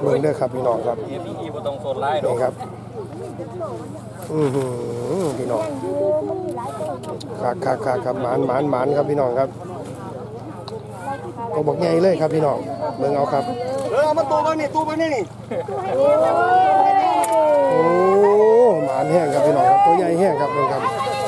เบิ่งเด้อครับพี่น้องครับนี่ครับพี่น้องครับหมานครับพี่น้องครับก็บอกใหญ่เลยครับพี่น้องเบิ่งเอาครับเอามาตู้มานี่โอ้หมานแห้งครับพี่น้องครับตัวใหญ่แห้งครับเบิ่งครับ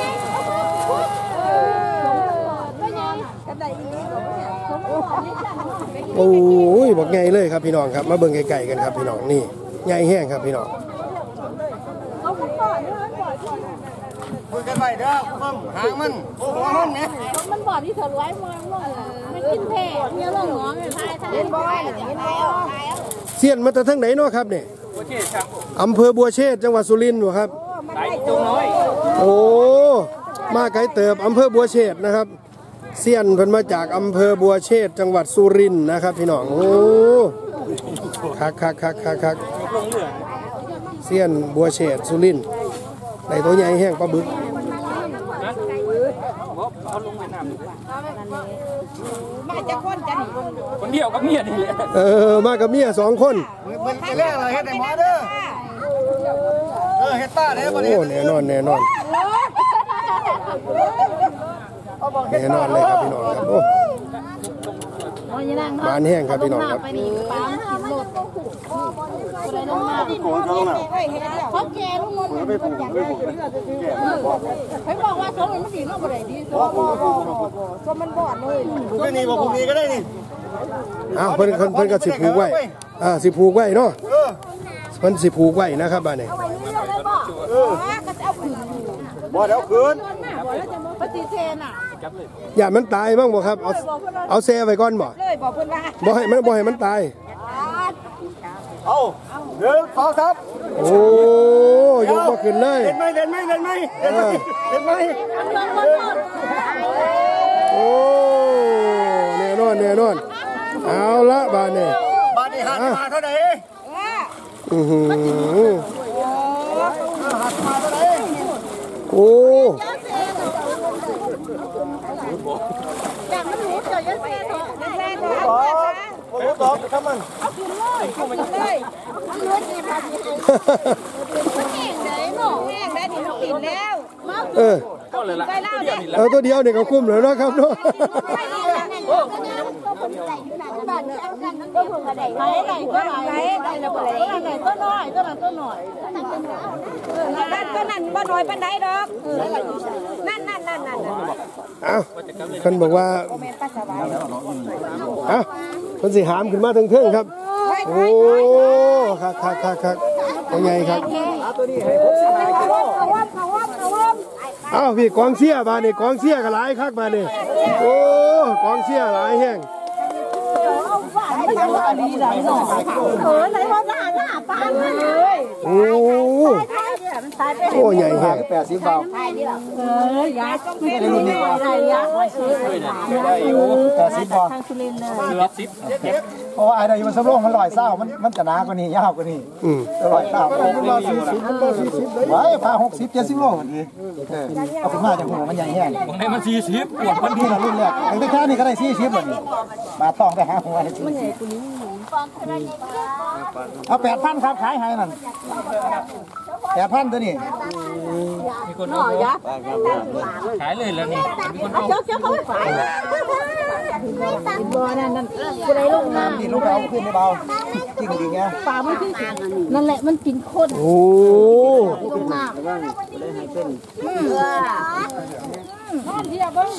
โอ้ยบอกใหญ่เลยครับพี่น้องครับมาเบิ่งไก่ๆกันครับพี่น้องนี่ใหญ่แห้งครับพี่น้องคุยกันไปเด้อคุณหางมันโอ้โหมันบอดที่เธอรวยมันกินแผ่เนี่ยหลงง้อไม่พายทะเลบ่อยเสี้ยนมาจากทางไหนเนาะครับเนี่ยอำเภอบัวเชษจังหวัดสุรินทร์ครับโอ้มาไกลเติบอำเภอบัวเชษนะครับเสี้ยนเพิ่นมาจากอำเภอบัวเชษจังหวัดสุรินทร์นะครับพี่น้องโอ้คักเสี้ยนบัวเชษสุรินทร์ในตัวใหญ่แห้งปลาบึกมาจะคนเดียวกับเมียนี่แหละมากับเมีย2 คนมันจะแรกเลยเฮ็ดไอ้หมอเด้อเฮ็ดป้าเด้อบ่ได้โอ้แน่นอนเลยครับพี่น้องครับโอ้บานแห้งครับพี่น้องครับเขาแก่ลูกมันอยากได้เขาบอกว่าเขามันดีเนาะบ่ได้ดีก็มันบอดเลยพรุ่งนี้บ่พรุ่งนี้ก็ได้นี่อ้าวเพิ่นก็สิผูกไว้สิผูกไว้เนาะเพิ่นสิผูกไว้นะครับบ้านนี้บ่เดี๋ยวคืนปฏิเสธน่ะอย่ามันตายบ้างบ่ครับเอาแซ่ไว้ก่อนบ่เลยบอกเพิ่นว่าบ่ให้มันตายเอา1 2 3 โอ้ยกมาขึ้นเลยเล่นไหมโอ้แน่นอนเอาละบ้านนี้หามาเท่าไหร่หามาเท่าไหร่โอ้อย่างมันรู้เจอยันแซ่เถอะโอ้ตอบทำมันเอาขึ้นเลยมันรู้กี่พันแห้งเลยเนาะแห้งได้นี่กินแล้วก็เลยละตัวเดียวเนี่ยก็คุ้มเลยนะครับเนาะก็นั่นบ่น้อยปานใดดอกนั่นคนบอกว่าคนสิหามขึ้นมาทั้งเครื่องครับโอ้คักเป็นไงครับพี่กองเสียบานี่กองเสียก็หลายคักบานี่โอ้กองเสียหลายแห้งไหนว่าหน้าปานเลยโอ้ใหญ่แห้ง 80 บาทยาต้องเป็นรุ่นนี้ได้ยาได้อยู่80 บาททางสุรินทร์เลยเพราะว่าไอ้ได้อยู่มันสำรองมัน100 เศร้ามันจะหนากว่านี้ยาวกว่านี้100 เศร้าไว้พา60 70 โลนี่เอาขึ้นมาจากหัวมันใหญ่แห้งบางทีมัน40ปวดมันดีละรุ่นแรกไอ้แค่นี้ก็ได้40บ่นี่มาต้องไปหาหัวมันใหญ่กว่านี้เอา 8,000 ครับขายให้นั่น 8,000 ตัวนี้มีคนเอาขายเลยแล้วนี่มีคนเอาเจ้าเขาไม่ขายบ่นั่นผู้ใดลงน้ำนี่ลูกเอาขึ้นไม่เบาจริงดีไงปลาไม่ขึ้นนั่นแหละมันกินคนโอ้ลงน้ำ